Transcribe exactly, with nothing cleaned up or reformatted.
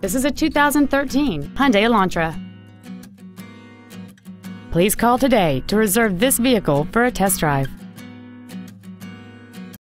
This is a two thousand thirteen Hyundai Elantra. Please call today to reserve this vehicle for a test drive.